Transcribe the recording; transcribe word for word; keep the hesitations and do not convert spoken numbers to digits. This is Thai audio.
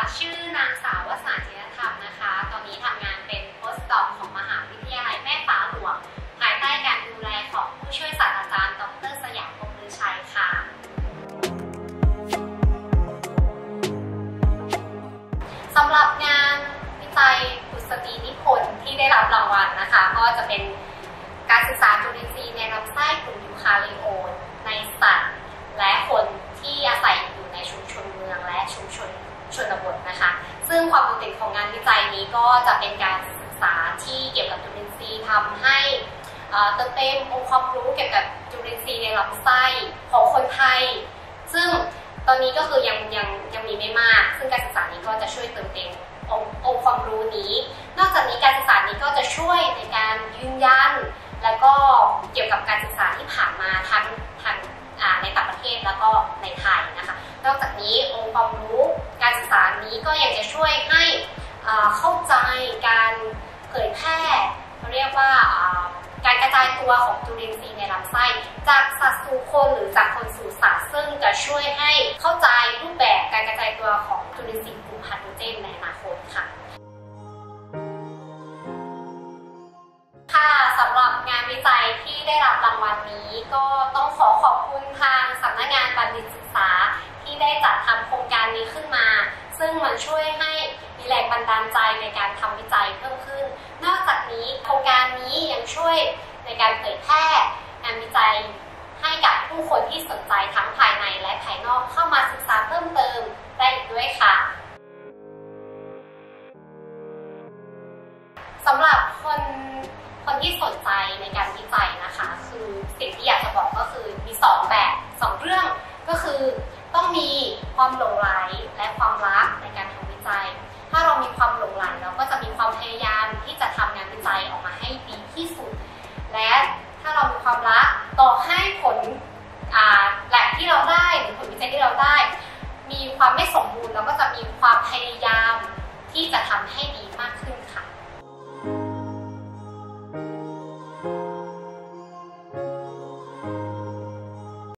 ชื่อนางสาววสนาจินธรรมนะคะตอนนี้ทำงานเป็นโพสต์ด็อกของมหาวิทยาลัยแม่ฟ้าหลวงภายใต้การดูแลของผู้ช่วยศาสตราจารย์ดร.สยาม พรหมฤชัยค่ะสำหรับงานวิจัยดุษฎีนิพนธ์ที่ได้รับรางวัลนะคะก็จะเป็นการศึกษาจุลินทรีย์ในลำไส้กลุ่มยูคาริโอตในสัตว์และคนที่อาศัยอยู่ในชุมชนเมืองและชุมชนชนบทนะคะซึ่งความโดดเด่นของงานวิจัยนี้ก็จะเป็นการศึกษาที่เกี่ยวกับจุลินทรีย์ทำให้เติมเต็มองค์ความรู้เกี่ยวกับจุลินทรีย์ในลำไส้ของคนไทยซึ่งตอนนี้ก็คือยังยังยังมีไม่มากซึ่งการศึกษานี้ก็จะช่วยเติมเต็มองค์องค์ความรู้นี้นอกจากนี้การศึกษานี้ก็จะช่วยในการยืนยันแล้วก็เกี่ยวกับการศึกษาที่ผ่านมาทั้งทั้งในต่างประเทศแล้วก็ในไทยนะคะนอกจากนี้องค์ความรู้การศึกษานี้ก็ยังจะช่วยให้เข้าใจการเผยแพร่เรียกว่าการกระจายตัวของจุลินทรีย์ในลำไส้จากสัตว์สู่คนหรือจากคนสู่สัตว์ซึ่งจะช่วยให้เข้าใจรูปแบบการกระจายตัวของจุลินทรีย์กลุ่มพาโทเจนในอนาคตค่ะค่ะสำหรับงานวิจัยที่ได้รับรางวัลนี้ก็ต้องขอขอบคุณทางสำนักงานบัณฑิตศึกษาที่ได้จัดทำโครงการนี้ขึ้นมาซึ่งมันช่วยให้มีแรงบันดาลใจในการทำวิจัยเพิ่มขึ้นนอกจากนี้โครงการนี้ยังช่วยในการเผยแพร่งานวิจัยให้กับผู้คนที่สนใจทั้งภายในและภายนอกเข้ามาศึกษาเพิ่มเติมได้อีกด้วยค่ะสำหรับคนคนที่สนใจในการวิจัยนะคะคือสิ่งที่อยากจะบอกก็คือมีสองแบบสองเรื่องก็คือต้องมีความหลงใหลและความรักในการทำวิจัยถ้าเรามีความหลงใหลเราก็จะมีความพยายามที่จะทำงานวิจัยออกมาให้ดีที่สุดและถ้าเรามีความรักต่อให้ผลแลบที่เราได้หรือผลวิจัยที่เราได้มีความไม่สมบูรณ์เราก็จะมีความพยายามที่จะทำให้ดี